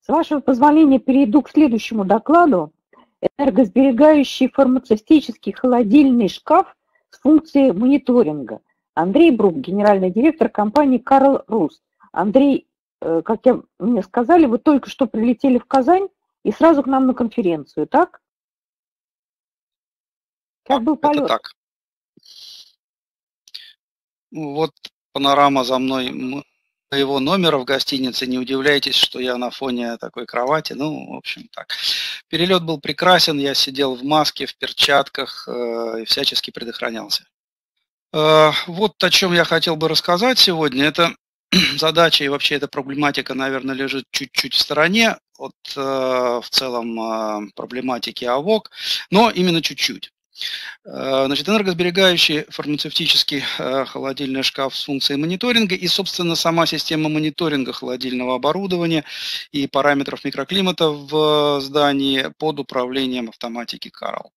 С вашего позволения перейду к следующему докладу. Энергосберегающий фармацевтический холодильный шкаф с функцией мониторинга. Андрей Брук, генеральный директор компании Карл Рус. Андрей, как мне сказали, вы только что прилетели в Казань и сразу к нам на конференцию, так? Как был полет? Это так. Вот панорама за мной моего номера в гостинице. Не удивляйтесь, что я на фоне такой кровати. Ну, в общем, так. Перелет был прекрасен. Я сидел в маске, в перчатках и всячески предохранялся. Вот о чем я хотел бы рассказать сегодня. Это задача и вообще эта проблематика, наверное, лежит чуть-чуть в стороне от в целом проблематики АВОК, но именно чуть-чуть. Значит, энергосберегающий фармацевтический холодильный шкаф с функцией мониторинга и, собственно, сама система мониторинга холодильного оборудования и параметров микроклимата в здании под управлением автоматики Carl.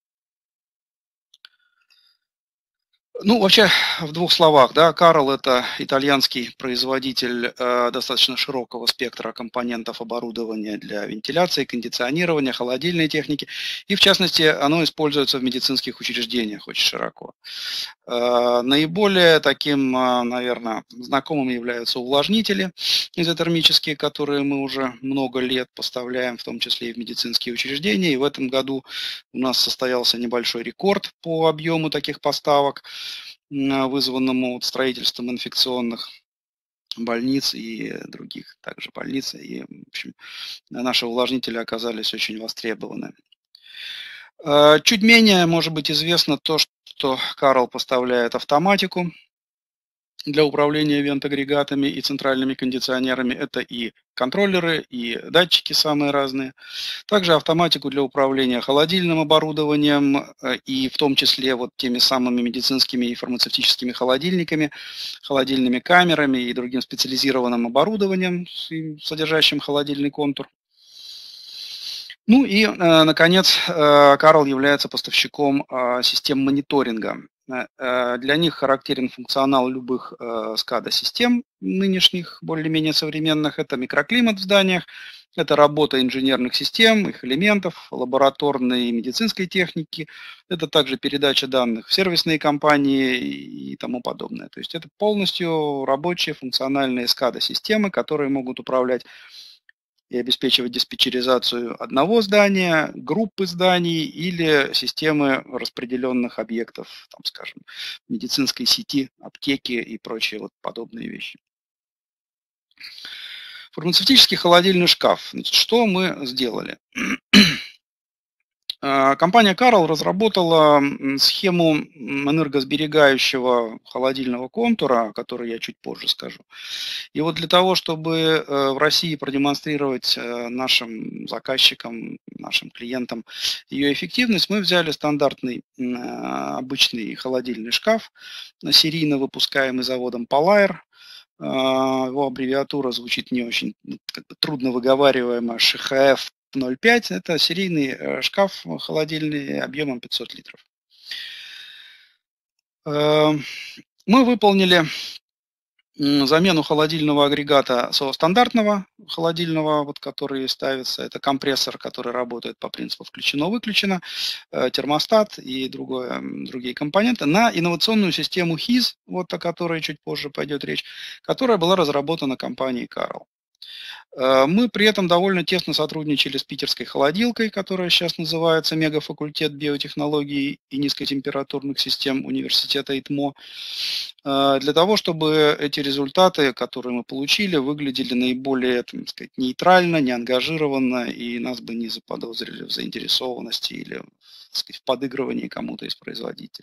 Ну, вообще, в двух словах, да, Carl – это итальянский производитель достаточно широкого спектра компонентов оборудования для вентиляции, кондиционирования, холодильной техники, и, в частности, оно используется в медицинских учреждениях очень широко. Наиболее таким, наверное, знакомым являются увлажнители изотермические, которые мы уже много лет поставляем, в том числе и в медицинские учреждения, и в этом году у нас состоялся небольшой рекорд по объему таких поставок, вызванному строительством инфекционных больниц и других также больниц. И, в общем, наши увлажнители оказались очень востребованы. Чуть менее, может быть, известно то, что Carl поставляет автоматику для управления вент-агрегатами и центральными кондиционерами. Это и контроллеры, и датчики самые разные. Также автоматику для управления холодильным оборудованием и в том числе вот теми самыми медицинскими и фармацевтическими холодильниками, холодильными камерами и другим специализированным оборудованием, содержащим холодильный контур. Ну и, наконец, Carl является поставщиком систем мониторинга. Для них характерен функционал любых SCADA-систем нынешних, более-менее современных. Это микроклимат в зданиях, это работа инженерных систем, их элементов, лабораторной и медицинской техники. Это также передача данных в сервисные компании и тому подобное. То есть это полностью рабочие функциональные SCADA-системы, которые могут управлять и обеспечивать диспетчеризацию одного здания, группы зданий или системы распределенных объектов, там, скажем, медицинской сети, аптеки и прочие вот подобные вещи. Фармацевтический холодильный шкаф. Значит, что мы сделали? Компания Carl разработала схему энергосберегающего холодильного контура, о которой я чуть позже скажу. И вот для того, чтобы в России продемонстрировать нашим заказчикам, нашим клиентам ее эффективность, мы взяли стандартный обычный холодильный шкаф, серийно выпускаемый заводом Polair. Его аббревиатура звучит не очень трудно выговариваемо, ШХФ 0,5. Это серийный шкаф холодильный объемом 500 литров. Мы выполнили замену холодильного агрегата со стандартного холодильного, вот, который ставится. Это компрессор, который работает по принципу включено-выключено, термостат и другие компоненты, на инновационную систему HIS, вот о которой чуть позже пойдет речь, которая была разработана компанией Carl. Мы при этом довольно тесно сотрудничали с питерской холодилкой, которая сейчас называется Мегафакультет биотехнологий и низкотемпературных систем университета ИТМО, для того, чтобы эти результаты, которые мы получили, выглядели наиболее, так сказать, нейтрально, неангажированно, и нас бы не заподозрили в заинтересованности или, так сказать, в подыгрывании кому-то из производителей.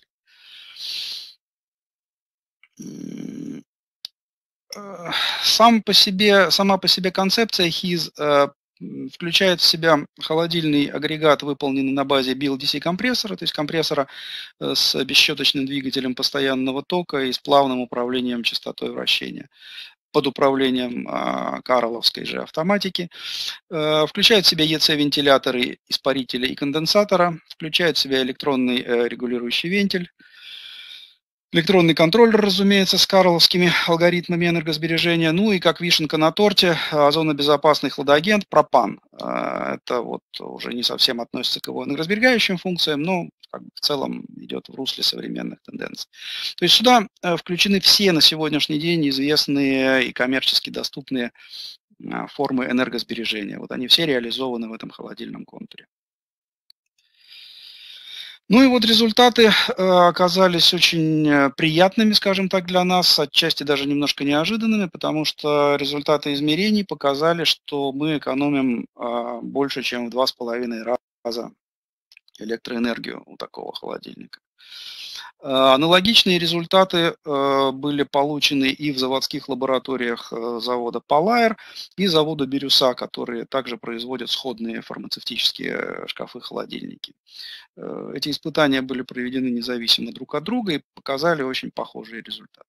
Сама по себе концепция HIS включает в себя холодильный агрегат, выполненный на базе BLDC компрессора, то есть компрессора с бесщеточным двигателем постоянного тока и с плавным управлением частотой вращения под управлением карловской же автоматики. Включает в себя EC-вентиляторы, испарителя и конденсатора, включает в себя электронный регулирующий вентиль. Электронный контроллер, разумеется, с карловскими алгоритмами энергосбережения. Ну и как вишенка на торте, озонобезопасный хладагент пропан. Это вот уже не совсем относится к его энергосберегающим функциям, но как бы в целом идет в русле современных тенденций. То есть сюда включены все на сегодняшний день известные и коммерчески доступные формы энергосбережения. Вот они все реализованы в этом холодильном контуре. Ну и вот результаты оказались очень приятными, скажем так, для нас, отчасти даже немножко неожиданными, потому что результаты измерений показали, что мы экономим больше, чем в 2,5 раза электроэнергию у такого холодильника. Аналогичные результаты были получены и в заводских лабораториях завода Polair и завода Бирюса, которые также производят сходные фармацевтические шкафы-холодильники. Эти испытания были проведены независимо друг от друга и показали очень похожие результаты.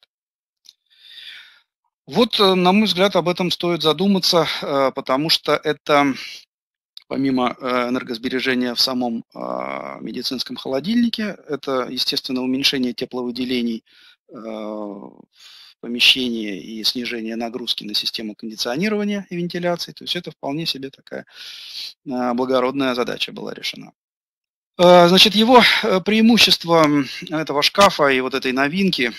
Вот, на мой взгляд, об этом стоит задуматься, потому что это, помимо энергосбережения в самом медицинском холодильнике, это, естественно, уменьшение тепловыделений в помещении и снижение нагрузки на систему кондиционирования и вентиляции. То есть это вполне себе такая благородная задача была решена. Значит, его преимущество этого шкафа и вот этой новинки,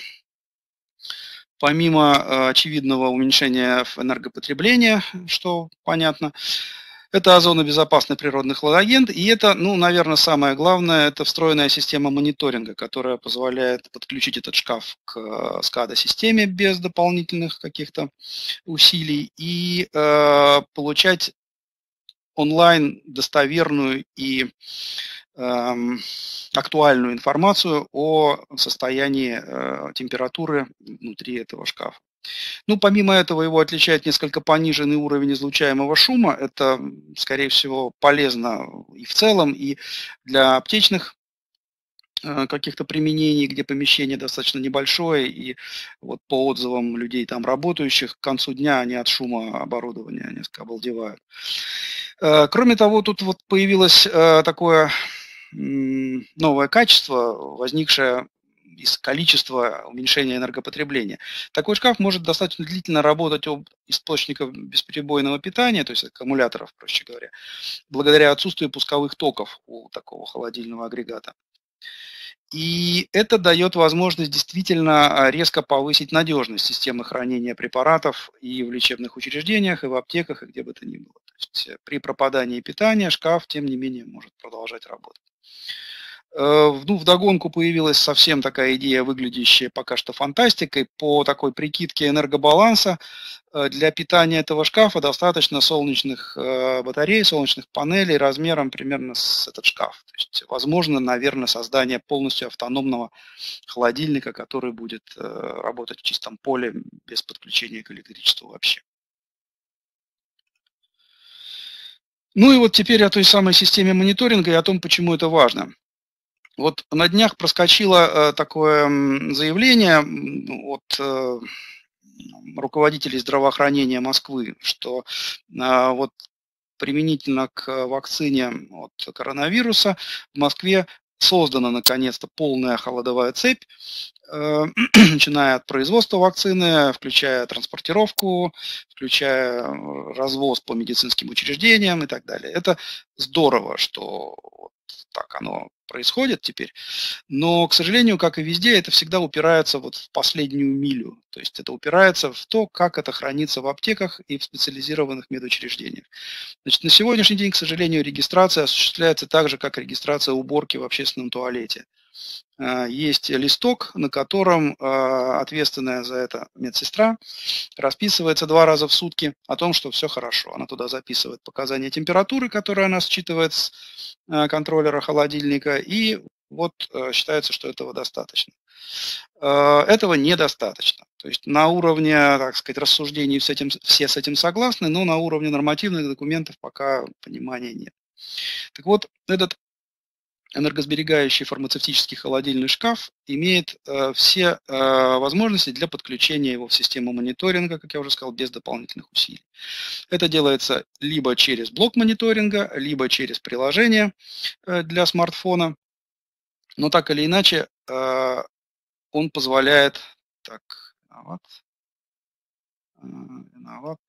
помимо очевидного уменьшения энергопотребления, что понятно, это озонобезопасный природный хладагент, и это, ну, наверное, самое главное, это встроенная система мониторинга, которая позволяет подключить этот шкаф к SCADA-системе без дополнительных каких-то усилий и получать онлайн достоверную и актуальную информацию о состоянии температуры внутри этого шкафа. Ну, помимо этого, его отличает несколько пониженный уровень излучаемого шума. Это, скорее всего, полезно и в целом, и для аптечных каких-то применений, где помещение достаточно небольшое, и вот по отзывам людей там работающих, к концу дня они от шума оборудования несколько обалдевают. Кроме того, тут вот появилось такое новое качество, возникшее из количества уменьшения энергопотребления. Такой шкаф может достаточно длительно работать об источниках бесперебойного питания, то есть аккумуляторов, проще говоря, благодаря отсутствию пусковых токов у такого холодильного агрегата. И это дает возможность действительно резко повысить надежность системы хранения препаратов и в лечебных учреждениях, и в аптеках, и где бы то ни было. То есть при пропадании питания шкаф, тем не менее, может продолжать работать. Ну, вдогонку появилась совсем такая идея, выглядящая пока что фантастикой. По такой прикидке энергобаланса для питания этого шкафа достаточно солнечных батарей, солнечных панелей размером примерно с этот шкаф. То есть возможно, наверное, создание полностью автономного холодильника, который будет работать в чистом поле без подключения к электричеству вообще. Ну и вот теперь о той самой системе мониторинга и о том, почему это важно. Вот на днях проскочило такое заявление от руководителей здравоохранения Москвы, что вот применительно к вакцине от коронавируса в Москве создана наконец-то полная холодовая цепь, начиная от производства вакцины, включая транспортировку, включая развоз по медицинским учреждениям и так далее. Это здорово, что так оно происходит теперь, но, к сожалению, как и везде, это всегда упирается вот в последнюю милю, то есть это упирается в то, как это хранится в аптеках и в специализированных медучреждениях. Значит, на сегодняшний день, к сожалению, регистрация осуществляется так же, как регистрация уборки в общественном туалете. Есть листок, на котором ответственная за это медсестра расписывается 2 раза в сутки о том, что все хорошо. Она туда записывает показания температуры, которые она считывает с контроллера холодильника, и вот считается, что этого достаточно. Этого недостаточно. То есть на уровне, так сказать, рассуждений все с этим согласны, но на уровне нормативных документов пока понимания нет. Так вот, этот энергосберегающий фармацевтический холодильный шкаф имеет все возможности для подключения его в систему мониторинга, как я уже сказал, без дополнительных усилий. Это делается либо через блок мониторинга, либо через приложение для смартфона. Но так или иначе, он позволяет... Так, виноват.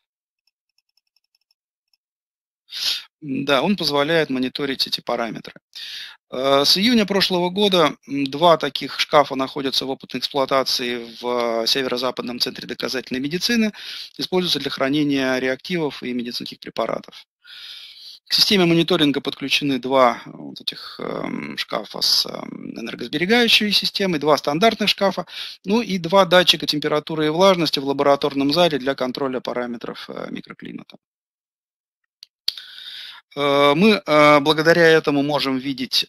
Да, он позволяет мониторить эти параметры. С июня прошлого года 2 таких шкафа находятся в опытной эксплуатации в Северо-Западном центре доказательной медицины, используются для хранения реактивов и медицинских препаратов. К системе мониторинга подключены 2 вот этих шкафа с энергосберегающей системой, 2 стандартных шкафа, ну и 2 датчика температуры и влажности в лабораторном зале для контроля параметров микроклимата. Мы благодаря этому можем видеть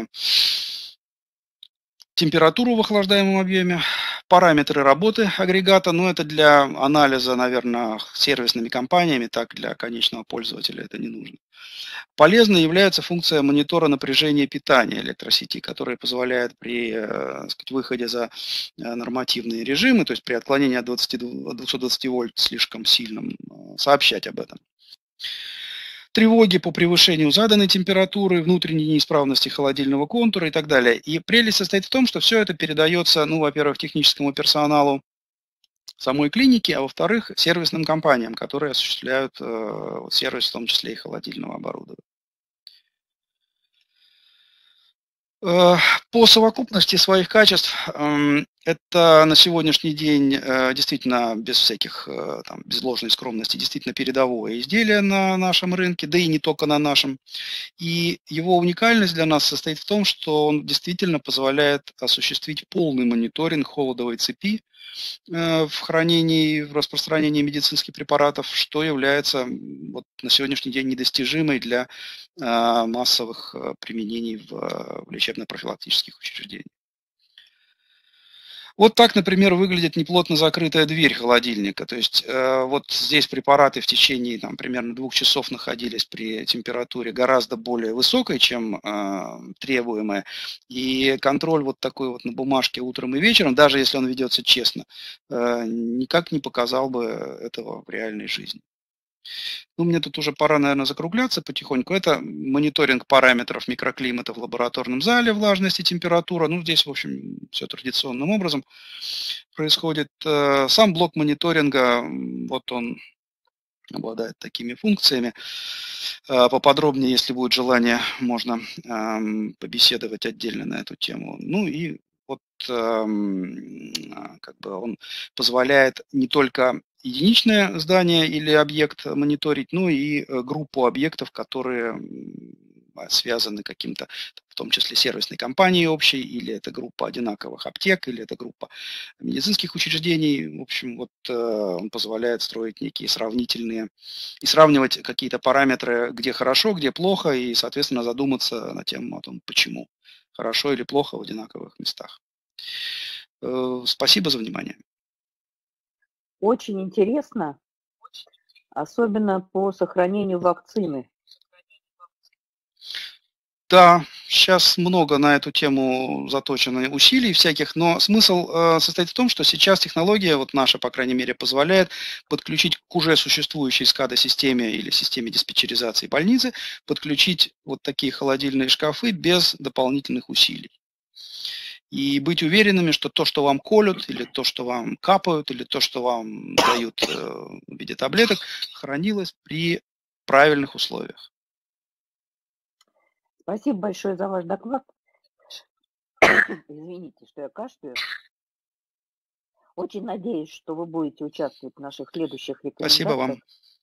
температуру в охлаждаемом объеме, параметры работы агрегата, но это для анализа, наверное, сервисными компаниями, так для конечного пользователя это не нужно. Полезной является функция монитора напряжения питания электросети, которая позволяет при выходе за нормативные режимы, то есть при отклонении от 220 вольт слишком сильным, сообщать об этом. Тревоги по превышению заданной температуры, внутренней неисправности холодильного контура и так далее. И прелесть состоит в том, что все это передается, ну, во-первых, техническому персоналу самой клиники, а во-вторых, сервисным компаниям, которые осуществляют сервис, в том числе и холодильного оборудования. По совокупности своих качеств это на сегодняшний день действительно без всяких, без ложной скромности, действительно передовое изделие на нашем рынке, да и не только на нашем. И его уникальность для нас состоит в том, что он действительно позволяет осуществить полный мониторинг холодовой цепи в хранении и в распространении медицинских препаратов, что является вот на сегодняшний день недостижимой для массовых применений в лечебно-профилактических учреждениях. Вот так, например, выглядит неплотно закрытая дверь холодильника. То есть вот здесь препараты в течение примерно 2 часов находились при температуре гораздо более высокой, чем требуемая. И контроль вот такой вот на бумажке утром и вечером, даже если он ведется честно, никак не показал бы этого в реальной жизни. Ну, мне тут уже пора, наверное, закругляться потихоньку. Это мониторинг параметров микроклимата в лабораторном зале, влажность и температура. Ну, здесь, в общем, все традиционным образом происходит. Сам блок мониторинга, вот он обладает такими функциями. Поподробнее, если будет желание, можно побеседовать отдельно на эту тему. Ну и вот как бы он позволяет не только единичное здание или объект мониторить, но и группу объектов, которые связаны каким-то, в том числе сервисной компанией общей, или это группа одинаковых аптек, или это группа медицинских учреждений. В общем, вот он позволяет строить некие сравнительные и сравнивать какие-то параметры, где хорошо, где плохо, и, соответственно, задуматься на тему о том, почему хорошо или плохо в одинаковых местах. Спасибо за внимание. Очень интересно, особенно по сохранению вакцины. Да, сейчас много на эту тему заточено усилий всяких, но смысл состоит в том, что сейчас технология, вот наша, по крайней мере, позволяет подключить к уже существующей SCADA-системе или системе диспетчеризации больницы, подключить вот такие холодильные шкафы без дополнительных усилий. И быть уверенными, что то, что вам колют, или то, что вам капают, или то, что вам дают в виде таблеток, хранилось при правильных условиях. Спасибо большое за ваш доклад. Извините, что я кашляю. Очень надеюсь, что вы будете участвовать в наших следующих рекомендациях. Спасибо вам.